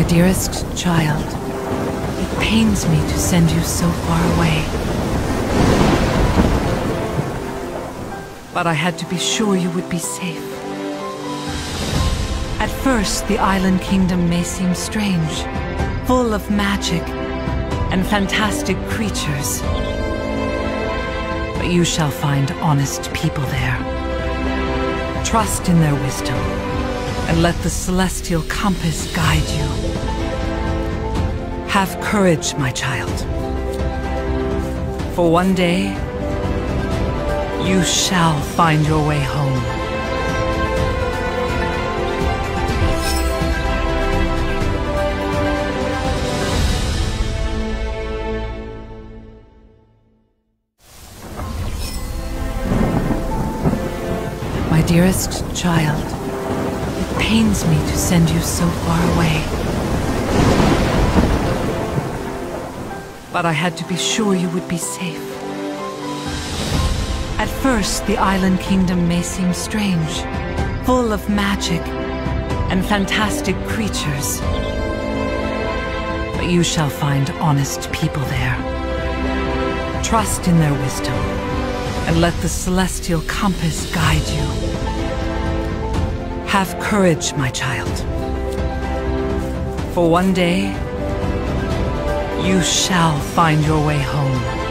dearest child, it pains me to send you so far away. But I had to be sure you would be safe. At first, the island kingdom may seem strange, full of magic and fantastic creatures. But you shall find honest people there. Trust in their wisdom, and let the celestial compass guide you. Have courage, my child. For one day, you shall find your way home. My dearest child, it pains me to send you so far away. But I had to be sure you would be safe. At first, the island kingdom may seem strange, full of magic and fantastic creatures. But you shall find honest people there. Trust in their wisdom, and let the celestial compass guide you. Have courage, my child. For one day, you shall find your way home.